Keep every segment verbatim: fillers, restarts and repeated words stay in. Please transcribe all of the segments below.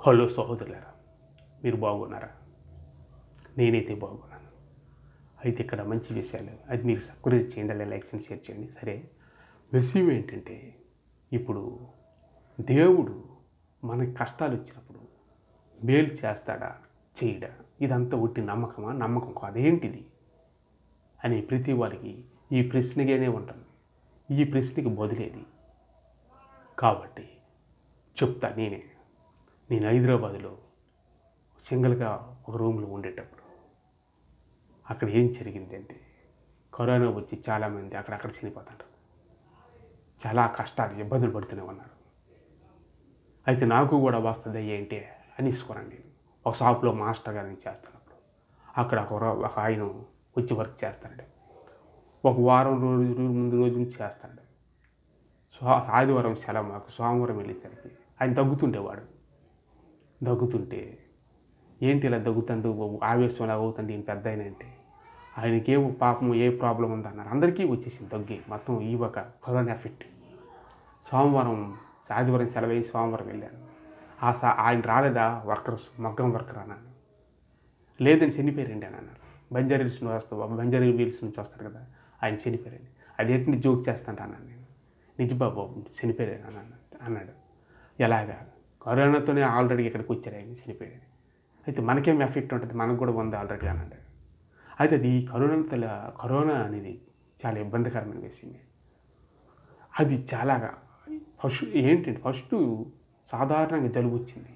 Hello సహోదరులారా, మీరు బాగున్నారా? నేనైతే బాగున్నాను. అయితే ఇక్కడ మంచి విషయాలు అది మీరు సబ్స్క్రైబ్ చేయండి, అలా లైక్స్ అండ్ షేర్ చేయండి. సరే, విషయం ఏంటంటే ఇప్పుడు దేవుడు మనకి కష్టాలు వచ్చినప్పుడు మేలు చేస్తాడా చేయడా, ఇదంతా ఒట్టి నమ్మకమా నమ్మకం కాదేంటిది అని ప్రతి వారికి ఈ ప్రశ్నగానే ఉంటుంది. ఈ ప్రశ్నకి బదులేది కాబట్టి చెప్తా. నేనే నేను హైదరాబాదులో సింగిల్గా ఒక రూమ్లో ఉండేటప్పుడు అక్కడ ఏం జరిగిందంటే కరోనా వచ్చి చాలామంది అక్కడక్కడ చనిపోతుంటారు. చాలా కష్టాలు ఇబ్బందులు పడుతూనే ఉన్నారు. అయితే నాకు కూడా వస్తుంది ఏంటి అనేసుకోనండి. నేను ఒక షాప్లో మాస్టర్ గారిని చేస్తున్నప్పుడు అక్కడ ఒక ఒక ఆయన వచ్చి వర్క్ చేస్తాడు. ఒక వారం రోజులు ముందు రోజు నుంచి చేస్తాడు. సో ఆదివారం సెలవు మాకు. సోమవారం వెళ్ళేసరికి ఆయన దగ్గుతుండేవాడు. దగ్గుతుంటే ఏంటి ఇలా దగ్గుతండు, ఆవేశం ఎలా అవుతుంది ఈయన పెద్ద ఆయన అంటే ఆయనకే పాపం ఏ ప్రాబ్లం ఉందన్నారు. అందరికీ వచ్చేసింది దగ్గి మొత్తం. ఈ ఒక కరోనా ఎఫెక్ట్. సోమవారం ఆదివారం సెలవు అయ్యి సోమవారం వెళ్ళాను. ఆ సా ఆయన రాలేదా వర్కర్స్ మగ్గం వర్కర్ అన్నాను. లేదని చనిపోయారండి అని అన్నారు. బంజారా హిల్స్ నుంచి వస్తా బంజారా హిల్స్ నుంచి వస్తారు కదా, ఆయన చనిపోయారండి. అదేంటి జోక్ చేస్తాంట అన్నాను నేను. నిజ బాబు చనిపోయారు అన్నాను అన్నాడు. ఎలాగా? కరోనాతోనే ఆల్రెడీ ఇక్కడికి వచ్చారు ఆయన, చనిపోయాడు. అయితే మనకేం ఎఫెక్ట్ ఉంటుంది, మనకు కూడా ఉంది ఆల్రెడీ అన్నాడు. అయితే అది కరోనా తల కరోనా అనేది చాలా ఇబ్బందికరమైన విషయం. అది చాలా ఫస్ట్ ఏంటంటే ఫస్ట్ సాధారణంగా జలుబు వచ్చింది,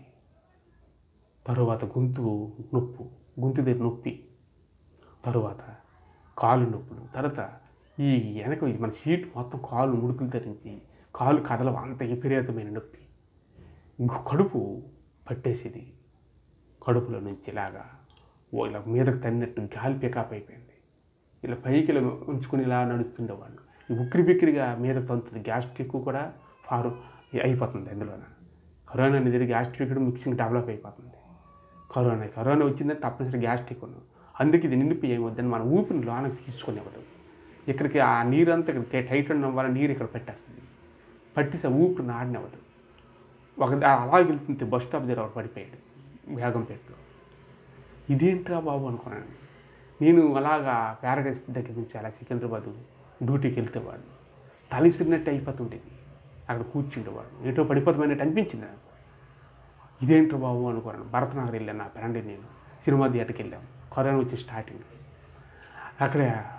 తరువాత గొంతు నొప్పు, గొంతు దగ్గర నొప్పి, తరువాత కాలు నొప్పులు, తర్వాత ఈ వెనక మన సీట్ మొత్తం కాలు ముడుకులు ధరించి కాలు కదలవు, అంత విపరీతమైన నొప్పి. ఇంకో కడుపు పట్టేసేది. కడుపులో నుంచి ఇలాగా ఓ ఇలా మీదకు తన్నట్టు గాలి పికప్ అయిపోయింది. ఇలా పైకి ఇలా ఉంచుకుని ఇలా నడుస్తుండేవాళ్ళు. ఈ ఉక్కిరి బిక్కిరిగా మీద తంతుంది. గ్యాస్ట్రిక్ కూడా ఫారు అయిపోతుంది అందులోన. కరోనా అనేది గ్యాస్ట్రిక్ మిక్సింగ్ డెవలప్ అయిపోతుంది. కరోనా కరోనా వచ్చిందంటే తప్పనిసరి గ్యాస్ట్రిక్ ఉన్నాం. అందుకే ఇది నిండిపోయి ఏమవుద్దని మన ఊపిరిని లోనకి తీసుకునేవద్దు. ఇక్కడికి ఆ నీరంతా ఇక్కడ టైట్ ఉండడం వల్ల నీరు ఇక్కడ పెట్టేస్తుంది. పట్టేసి ఊపిరిని ఆడినవ్వదు. ఒక అలా వెళ్తుంది. బస్ స్టాప్ దగ్గర పడిపోయాడు బేగంపేటలో. ఇదేంట్రా బాబు అనుకున్నాను నేను. అలాగా ప్యారడైస్ దగ్గర నుంచి అలా సికింద్రాబాద్ డ్యూటీకి వెళ్తేవాడు తలిసినట్టు అయిపోతుండేది. అక్కడ కూర్చుండేవాడు, ఏటో పడిపోతామన్నట్టు అనిపించింది నాకు. ఇదేంట్రా బాబు అనుకున్నాను. భరతనగర్ వెళ్ళాను నా ఫ్రెండ్, నేను సినిమా థియేటర్కి వెళ్ళాము. కరోనా వచ్చి స్టార్టింగ్. అక్కడ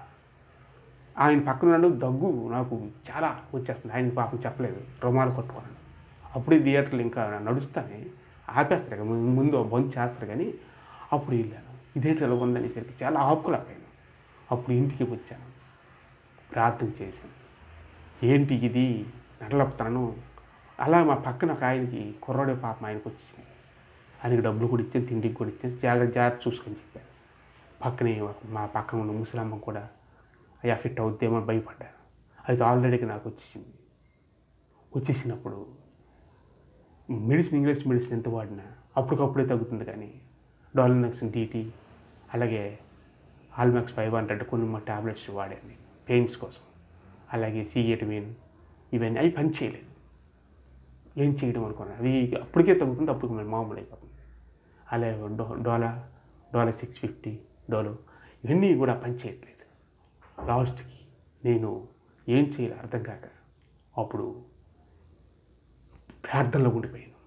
ఆయన పక్కన ఉన్నాడు. దగ్గు నాకు చాలా వచ్చేస్తుంది. ఆయన పాపం చెప్పలేదు, రుమాలు కొట్టుకున్నాను. అప్పుడు థియేటర్లు ఇంకా నడుస్తానే ఆపేస్తారు కదా, ముందు బంద్ చేస్తారు. కానీ అప్పుడు వెళ్ళాను. ఇదేంటి ఎలా ఉందనేసరికి చాలా ఆపుకోలేకపోయాను. అప్పుడు ఇంటికి వచ్చాను, ప్రార్థన చేశాను. ఏంటి ఇది నడలపుతాను. అలా మా పక్కన ఒక ఆయనకి కుర్రాడే పాపం ఆయనకు వచ్చింది. ఆయనకి డబ్బులు కూడా ఇచ్చాను, తిండికి కూడా ఇచ్చాను. జాగ్రత్త జాగ్రత్త చూసుకొని చెప్పాను. పక్కనే మా పక్కన ఉన్న ముసలమ్మ కూడా ఎఫెక్ట్ అవుద్దేమో భయపడ్డాను. అయితే ఆల్రెడీగా నాకు వచ్చేసింది. వచ్చేసినప్పుడు మెడిసిన్ ఇంగ్లీష్ మెడిసిన్ ఎంత వాడినా అప్పటికప్పుడే తగ్గుతుంది. కానీ డాలినక్స్ డీటీ అలాగే ఆల్మాక్స్ ఫైవ్ హండ్రెడ్ కొన్ని మా ట్యాబ్లెట్స్ వాడాను పెయిన్స్ కోసం. అలాగే సిఎటమిన్ ఇవన్నీ అవి పని చేయలేదు. ఏం చేయడం అనుకున్నాను. అవి అప్పటికే తగ్గుతుంది, అప్పుడు మేము మామూలు అయిపోతుంది. అలాగే డో డోలా డోలా సిక్స్ ఫిఫ్టీ డోలో ఇవన్నీ కూడా పని చేయట్లేదు. లాస్ట్కి నేను ఏం చేయాలి అర్థం కాక అప్పుడు ప్రార్థనలో ఉండిపోయాను.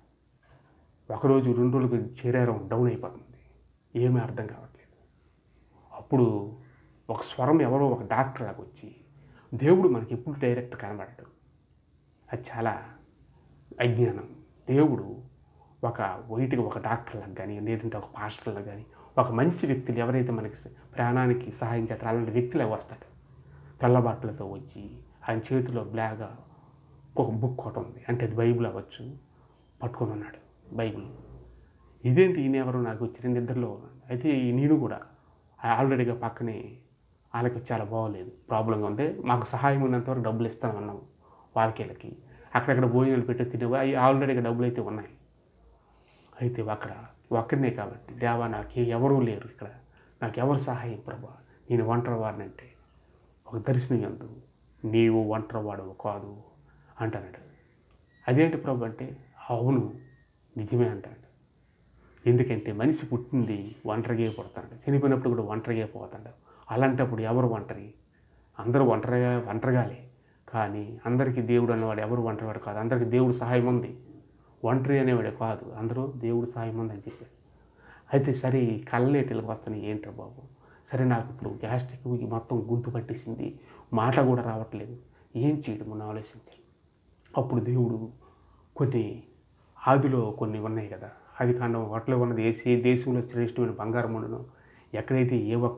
ఒకరోజు రెండు రోజులకు శరీరం డౌన్ అయిపోతుంది, ఏమీ అర్థం కావట్లేదు. అప్పుడు ఒక స్వరం ఎవరో ఒక డాక్టర్ లాగా వచ్చి, దేవుడు మనకి ఎప్పుడు డైరెక్ట్ కనబడడు, అది చాలా అజ్ఞానం. దేవుడు ఒక వైట్గా ఒక డాక్టర్ లాగా కానీ లేదంటే ఒక పాస్టర్లా కానీ ఒక మంచి వ్యక్తులు ఎవరైతే మనకి ప్రాణానికి సహాయం చేస్తారో అలాంటి వ్యక్తులు వస్తాడు. తెల్లబాట్లతో వచ్చి ఆయన చేతిలో బ్లాగా ఒక బుక్ ఒకటి ఉంది, అంటే అది బైబిల్ అవ్వచ్చు, పట్టుకొని ఉన్నాడు బైబిల్. ఇదేంటి ఈయన ఎవరు నాకు వచ్చిన నిద్రలో. అయితే నేను కూడా ఆల్రెడీగా పక్కనే వాళ్ళకి చాలా బాగోలేదు, ప్రాబ్లంగా ఉంది. మాకు సహాయం ఉన్నంతవరకు డబ్బులు ఇస్తాను అన్నాము వాళ్ళకి. అక్కడక్కడ భోజనాలు పెట్టి తినేవా అవి ఆల్రెడీగా డబ్బులు అయితే ఉన్నాయి. అయితే అక్కడ ఒక్కడనే కాబట్టి దేవా నాకు ఎవరూ లేరు ఇక్కడ, నాకు ఎవరు సహాయం ప్రభా, నేను ఒంటరి వాడిని అంటే ఒక దర్శనం ఎందు నీవు ఒంటరి వాడవు కాదు అంటున్నాడు. అదేంటి ప్రభు అంటే, అవును నిజమే అంటాడు. ఎందుకంటే మనిషి పుట్టింది ఒంటరిగా పుడతాడు, చనిపోయినప్పుడు కూడా ఒంటరిగా పోతాడు. అలాంటప్పుడు ఎవరు ఒంటరి? అందరూ ఒంటరిగా ఒంటరిగాలే. కానీ అందరికీ దేవుడు అన్నవాడు ఎవరు ఒంటరివాడు కాదు. అందరికీ దేవుడు సహాయం ఉంది. ఒంటరి అనేవాడే కాదు, అందరూ దేవుడు సహాయం ఉందని చెప్పాడు. అయితే సరే కళ్ళేటిలకు వస్తున్నాయి ఏంట్రా బాబు, సరే నాకు ఇప్పుడు గ్యాస్ట్రిక్ మొత్తం గొంతు పట్టేసింది, మాట కూడా రావట్లేదు, ఏం చేయడం అని ఆలోచించాలి. అప్పుడు దేవుడు కొన్ని ఆదిలో కొన్ని ఉన్నాయి కదా, అది కాండం వాటిలో ఉన్నది ఏ దేశంలో శ్రేష్టమైన బంగారం ఉండను, ఎక్కడైతే ఏ ఒక్క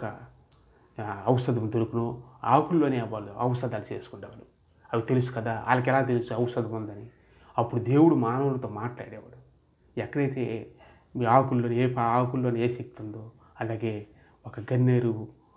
ఔషధం దొరుకునో ఆకుల్లోనే వాళ్ళు ఔషధాలు చేసుకునేవాళ్ళు. అవి తెలుసు కదా, వాళ్ళకి ఎలా తెలుసు ఔషధం ఉందని. అప్పుడు దేవుడు మానవులతో మాట్లాడేవాడు. ఎక్కడైతే మీ ఆకుల్లో ఏ ఆకుల్లోనే ఏ శక్తి ఉందో, అలాగే ఒక గన్నేరు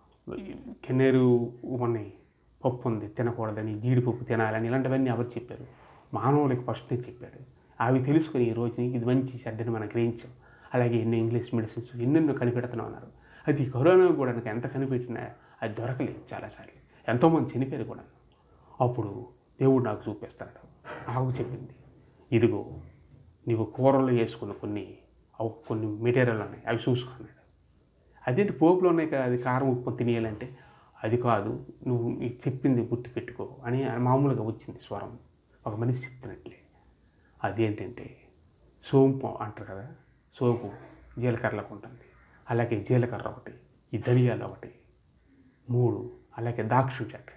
గన్నేరు ఉన్నాయి పప్పు ఉంది తినకూడదని, జీడిపప్పు తినాలని, ఇలాంటివన్నీ ఎవరు చెప్పారు? మానవులకి ఫస్ట్నే చెప్పాడు. అవి తెలుసుకొని ఈ రోజు ఇది మంచి చెడ్డని మనం గ్రహించాం. అలాగే ఎన్నో ఇంగ్లీష్ మెడిసిన్స్ ఎన్నెన్నో కనిపెడుతున్నాం అన్నారు. అది కరోనా కూడా నాకు ఎంత కనిపెట్టినా అది దొరకలేదు. చాలాసార్లు ఎంతోమంది చనిపోయారు కూడా. అప్పుడు దేవుడు నాకు చూపిస్తాడు. నాకు చెప్పింది, ఇదిగో నీవు కూరలు వేసుకున్న కొన్ని కొన్ని మెటీరియల్ ఉన్నాయి, అవి చూసుకున్నాడు. అదేంటి పోపులో ఉన్నాయి కదా, అది కారం ఉప్పు తినేయాలంటే, అది కాదు నువ్వు చెప్పింది గుర్తుపెట్టుకో అని మామూలుగా వచ్చింది స్వరం, ఒక మనిషి చెప్తున్నట్లే. అదేంటంటే సోంపు అంటారు కదా, సోపు జీలకర్రకు ఉంటుంది, అలాగే జీలకర్ర ఒకటి, ఈ ధనియాలు ఒకటి, మూడు, అలాగే దాక్షు చెక్క,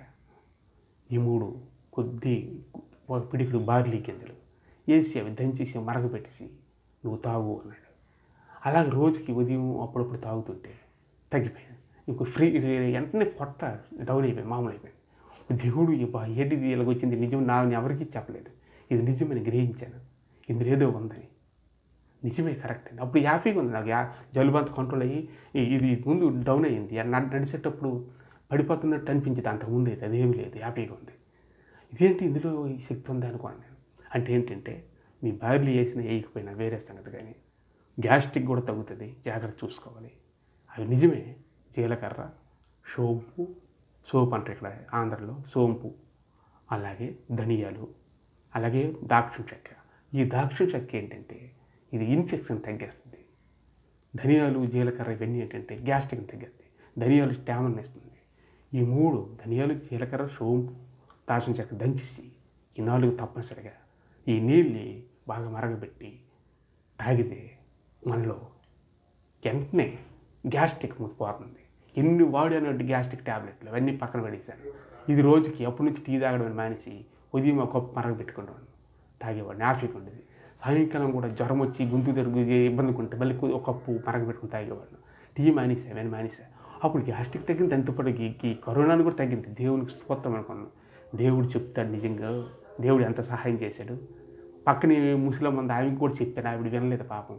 ఈ మూడు కొద్ది పిడికిడు బార్లీ గింజలు వేసి అవి దంచేసి మరగపెట్టేసి నువ్వు తాగు అన్నాడు. అలాగే రోజుకి ఉదయం అప్పుడప్పుడు తాగుతుంటే తగ్గిపోయాను. ఇంకో ఫ్రీ వెంటనే పొట్ట డౌన్ అయిపోయింది, మామూలు అయిపోయింది. దేవుడు ఏంటిది ఇలాగ వచ్చింది, నిజం నా ఎవరికీ చెప్పలేదు, ఇది నిజమని గ్రహించాను, ఇందులో ఏదో ఉందని. నిజమే, కరెక్ట్ అండి. అప్పుడు హ్యాపీగా ఉంది నాకు, జలుబు అంత కంట్రోల్ అయ్యి ఇది ముందు డౌన్ అయ్యింది, నడిచేటప్పుడు పడిపోతున్నట్టు అనిపించింది. అంతకుముందు అయితే అదేమీ లేదు, హ్యాపీగా ఉంది. ఇదేంటి ఇందులో ఈ శక్తి ఉంది అనుకోండి నేను. అంటే ఏంటంటే మీ బార్లీ వేసిన వేయకపోయినా వేరే సంగతి, కానీ గ్యాస్ట్రిక్ కూడా తగ్గుతుంది, జాగ్రత్త చూసుకోవాలి. అవి నిజమే. జీలకర్ర, సోంపు, సోపు అంటే ఇక్కడ ఆంధ్రలో సోంపు, అలాగే ధనియాలు, అలాగే దాక్షం చెక్క. ఈ దాక్షం చెక్క ఏంటంటే ఇది ఇన్ఫెక్షన్ తగ్గేస్తుంది. ధనియాలు, జీలకర్ర ఇవన్నీ ఏంటంటే గ్యాస్ట్రిక్ తగ్గేస్తుంది. ధనియాలు స్టామినా ఇస్తుంది. ఈ మూడు ధనియాలు, జీలకర్ర, సోంపు, దాక్షం చెక్క దంచేసి ఈ నాలుగు తప్పనిసరిగా ఈ నీళ్ళని బాగా మరగబెట్టి తాగితే మనలో వెంటనే గ్యాస్ట్రిక్ పోతుంది. ఎన్ని వాడినట్టు గ్యాస్ట్రిక్ ట్యాబ్లెట్లు అవన్నీ పక్కన పడేశాను. ఇది రోజుకి అప్పటి నుంచి టీ తాగడం మానేసి ఉదయం ఒక కప్పు మరగబెట్టుకునేవాడిని, తాగేవాడిని, హ్యాపీగా ఉండేది. సాయంకాలం కూడా జ్వరం వచ్చి గొంతు తిరుగు ఇబ్బంది ఉంటే మళ్ళీ ఒక కప్పు మరగబెట్టుకుని తాగేవాడిని. టీ మానేసా, అవన్నీ మానేసా. అప్పుడు గ్యాస్ట్రిక్ తగ్గింది, ఎంతపటికి ఈ కరోనాను కూడా తగ్గింది. దేవునికి స్తోత్రం అనుకున్నాను. దేవుడు చెప్తాడు నిజంగా, దేవుడు ఎంత సహాయం చేశాడు. పక్కనే ముసలమ్మ ఉంది, ఆవిడకి కూడా చెప్పాను, ఆవిడ వినలేదు పాపం.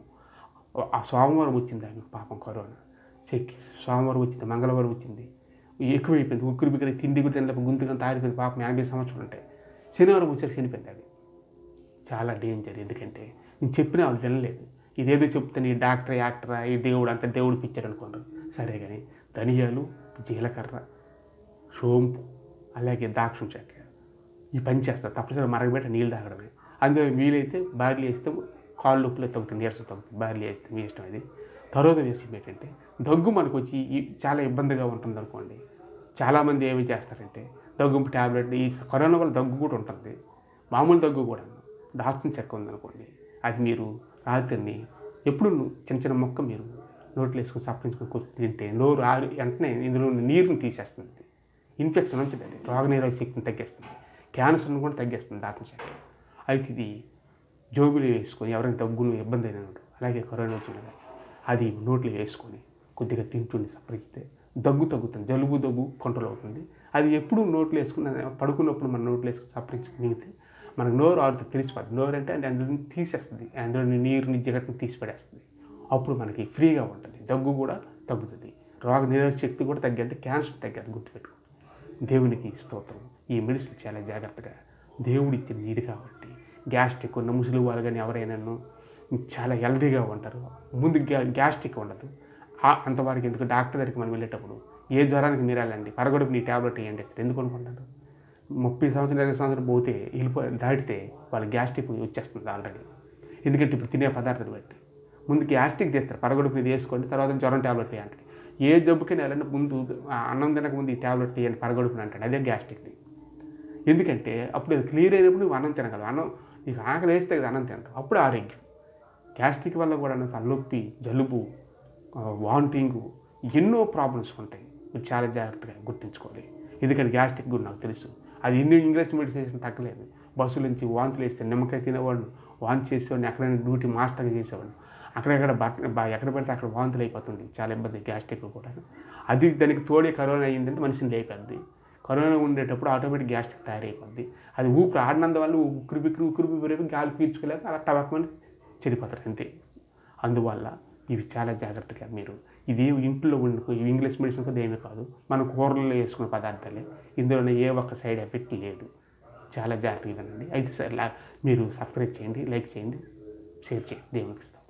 ఆ సోమవారం వచ్చింది ఆమె పాపం కరోనా చెక్కి, సోమవారం వచ్చింది, మంగళవారం వచ్చింది, ఎక్కువైపోయింది, ఉక్కిరి బిక్కిరి తిండి కూడా తినలేక గొంతుగా తాగిపోయింది పాపం. ఎనభై సంవత్సరాలు ఉంటాయి. శనివారం వచ్చారు చనిపోయింది. అది చాలా డేంజర్. ఎందుకంటే నేను చెప్పినా వాళ్ళు వినలేదు. ఇదేదో చెప్తాను ఈ డాక్టర్ యాక్టరా, ఈ దేవుడు అంత దేవుడు పిచ్చాడు అనుకున్నారు. సరే కానీ ధనియాలు, జీలకర్ర, సోంపు, అలాగే దాక్షం చెక్క ఈ పని చేస్తారు. తప్పనిసరి మరగబెట్టి నీళ్ళు తాగడమే. అందులో వీలైతే బార్లీ వేస్తే కాళ్ళు నొప్పులు తగ్గుతుంది, నీరసం తగ్గుతుంది. బార్లీ వేస్తే మీ ఇష్టం. అది తర్వాత విషయం ఏంటంటే దగ్గు మనకు వచ్చి చాలా ఇబ్బందిగా ఉంటుంది అనుకోండి. చాలామంది ఏమి చేస్తారంటే దగ్గు ట్యాబ్లెట్, ఈ కరోనా వల్ల దగ్గు కూడా ఉంటుంది, మామూలు దగ్గు కూడా. దాక్షం చెక్క ఉందనుకోండి, అది మీరు రాత్రిని ఎప్పుడు చిన్న చిన్న మొక్క మీరు నోట్లో వేసుకొని సప్పరించుకొని తింటే నోరు ఆరి వెంటనే ఇందులో నీరుని తీసేస్తుంది. ఇన్ఫెక్షన్ ఉంచదండి, రోగనిరోధక శక్తిని తగ్గిస్తుంది, క్యాన్సర్ని కూడా తగ్గిస్తుంది దాక్షం చెక్క. అయితే ఇది జోబులు వేసుకొని ఎవరైనా దగ్గును ఇబ్బంది అయినా ఉంటారు, అలాగే కరోనా వచ్చిన అది నోట్లో వేసుకొని కొద్దిగా తింటుండి సప్పరిస్తే దగ్గు తగ్గుతుంది, జలుబు దగ్గు కంట్రోల్ అవుతుంది. అది ఎప్పుడు నోట్లో వేసుకుని పడుకున్నప్పుడు మన నోట్లో వేసుకుని సప్పరించి మిగితే మనకు నోరు ఆరుతో తెలిసిపోతుంది. నోరు అంటే అంటే అందులో తీసేస్తుంది, అందులో నీరుని జిగట్ని తీసి పడేస్తుంది. అప్పుడు మనకి ఫ్రీగా ఉంటుంది, దగ్గు కూడా తగ్గుతుంది, రోగ నిరోధక శక్తి కూడా తగ్గేది, క్యాన్సర్ తగ్గేది. గుర్తుపెట్టుకో. దేవునికి స్తోత్రం. ఈ మెడిసిన్ చాలా జాగ్రత్తగా దేవుడు ఇచ్చిన నీరు కాబట్టి గ్యాస్ట్రిక్ ఉన్న ముసలి వాళ్ళు కానీ ఎవరైనా చాలా హెల్తీగా ఉంటారు. ముందు గ్యా గ్యాస్ట్రిక్ ఉండదు. అంతవరకు ఎందుకు డాక్టర్ దగ్గరికి మనం వెళ్ళేటప్పుడు ఏ జ్వరానికి మీరు వెళ్ళండి, పరగడుపు నీ ట్యాబ్లెట్ వేయండి, ఎందుకు అనుకుంటారు? ముప్పై సంవత్సరాలు ఇరవై సంవత్సరాలు పోతే వెళ్ళిపో దాటితే వాళ్ళ గ్యాస్ట్రిక్ వచ్చేస్తుంది ఆల్రెడీ. ఎందుకంటే ఇప్పుడు తినే పదార్థాలు బట్టి ముందు గ్యాస్ట్రిక్ తెస్తారు, పరగడుపు మీద వేసుకోండి, తర్వాత జ్వరం ట్యాబ్లెట్ వేయండి. ఏ జబ్బుకైనా వెళ్ళండి ముందు అన్నం తినక ముందు ఈ ట్యాబ్లెట్ వేయండి పరగడుపుని అంటాడు. అదే గ్యాస్ట్రిక్ది. ఎందుకంటే అప్పుడు అది క్లియర్ అయినప్పుడు నువ్వు అన్నం తినగలవు. అన్నం నీకు ఆకలి వేస్తే కదా అన్నం తింటావు, అప్పుడు ఆరోగ్యం. గ్యాస్ట్రిక్ వల్ల కూడా తలనొప్పి, జలుబు, వామిటింగు, ఎన్నో ప్రాబ్లమ్స్ ఉంటాయి. మీరు చాలా జాగ్రత్తగా గుర్తుంచుకోవాలి. ఎందుకంటే గ్యాస్ట్రిక్ కూడా నాకు తెలుసు. అది ఎన్ని ఇంగ్లీష్ మెడిసిన్ తగ్గలేదు. బస్సుల నుంచి వాంతులు వేస్తే నిమ్మకాయ తినేవాడిని, వాంతి చేసేవాడిని, ఎక్కడైనా డ్యూటీ మాస్టర్గా చేసేవాడిని. అక్కడెక్కడ బట్ట ఎక్కడ పెడితే అక్కడ వాంతులు అయిపోతుంది. చాలా ఇబ్బంది గ్యాస్ట్రిక్ కూడా. అది దానికి తోడే కరోనా అయ్యిందంటే మనిషిని లేపద్ది. కరోనా ఉండేటప్పుడు ఆటోమేటిక్ గ్యాస్ట్రిక్ తయారైపోద్ది. అది ఊపిరి ఆడినందువల్ల ఉక్కిరి బిక్కిరి ఉక్కిరి బిక్కిరి గాలి పీల్చుకోలేక అలా టవకమని చెడిపోతారు అంతే. అందువల్ల ఇవి చాలా జాగ్రత్తగా మీరు ఇది ఇంట్లో వండుకో, ఇవి ఇంగ్లీష్ మెడిసిన్ కూడా ఏమీ కాదు, మన కూరల్లో వేసుకునే పదార్థాలే. ఇందులోనే ఏ ఒక్క సైడ్ ఎఫెక్ట్ లేదు. చాలా జాగ్రత్తగా తినండి. అయితే సార్ మీరు సబ్స్క్రైబ్ చేయండి, లైక్ చేయండి, షేర్ చేయండి. దేవునికి ఇస్తాం.